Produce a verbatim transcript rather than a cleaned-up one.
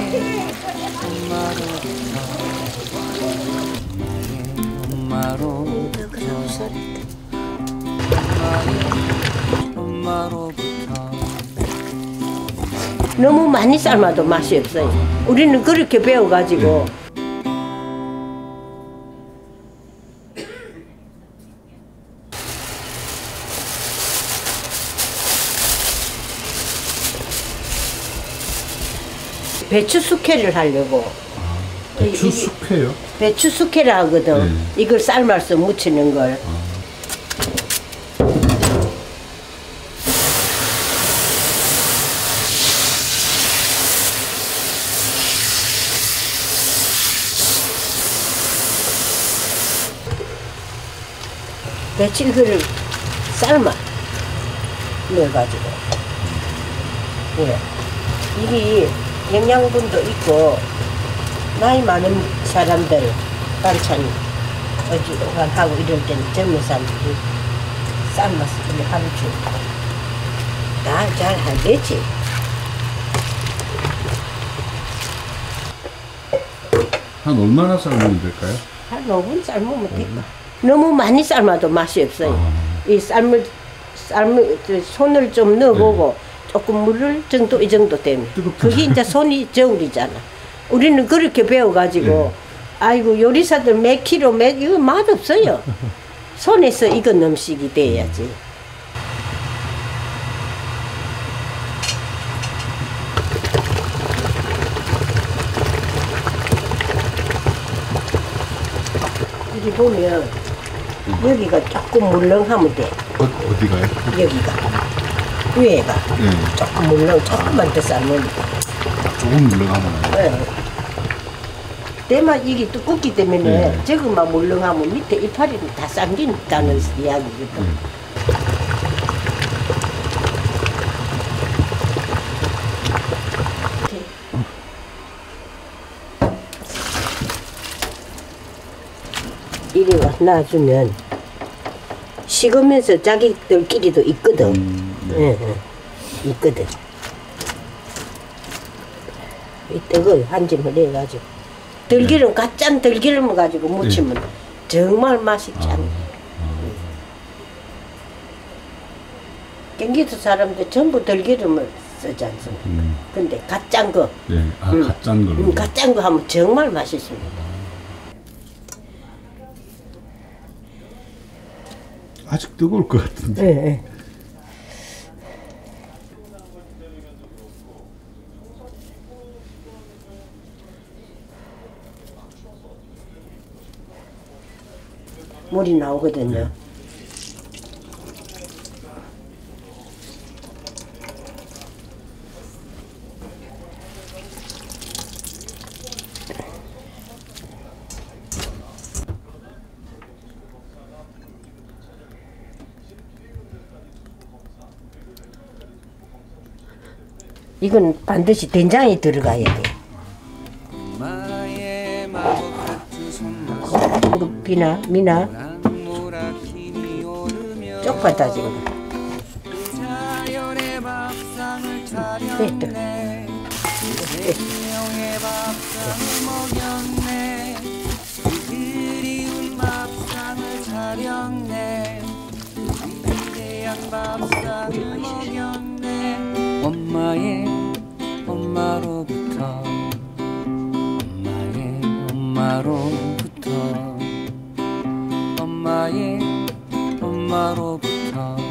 너무 많이 삶아도 맛이 없어요. 우리는 그렇게 배워가지고. 배추 숙회를 하려고. 아, 배추 숙회요? 배추 숙회라 하거든. 네. 이걸 삶아서 무치는 걸. 아. 배추 이거를 삶아 넣어가지고. 예. 이게 영양분도 있고 나이 많은 사람들 반찬 어지간하고 이럴 때는 젊은 사람들이 삶아서 하루 종일 다 잘 하겠지. 한 얼마나 삶으면 될까요? 한 오 분 삶으면 될까. 너무 많이 삶아도 맛이 없어요. 아. 이 삶을 삶을 손을 좀 넣어보고 네. 조금 물을 정도 이 정도 되면 그게 이제 손이 저울이잖아. 우리는 그렇게 배워가지고 네. 아이고 요리사들 몇 킬로 몇 이거 맛 없어요. 손에서 익은 음식이 돼야지. 이리 보면 여기가 조금 물렁하면 돼. 어, 어디가요? 여기가. 위에가. 네. 조금 물렁, 조금만 더 삶으면 돼. 조금 물렁하면. 네. 대만 이게 두껍기 때문에 네. 저것만 물렁하면 밑에 이파리 다 삶긴다는 음. 이야기거든. 음. 이리 와 놔주면 식으면서 자기들끼리도 있거든. 음, 네. 네, 네. 있거든. 이 떡을 한 점을 내가지고 들기름, 가짠 들기름을 가지고 무치면 네. 정말 맛이 짠. 아, 아. 경기도 사람들 전부 들기름을 쓰지 않습니까? 음. 근데 가짠 거. 네, 아, 음. 가짠 걸로. 음, 가짠 거 하면 정말 맛있습니다. 아직 뜨거울 것 같은데. 네, 네. 물이 나오거든요. 네. 이건 반드시 된장이 들어가야 돼. 이거 비나 미나 쪽파다 지금. 됐다. 엄마의 엄마로부터 엄마의 엄마로부터 엄마의 엄마로부터